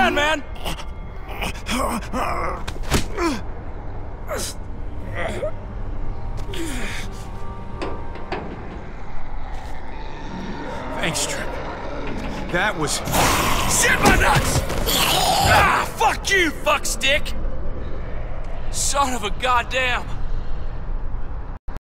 down, man! Thanks, Tripp. That was... Shit my nuts! Ah, fuck you, fuckstick! Son of a goddamn...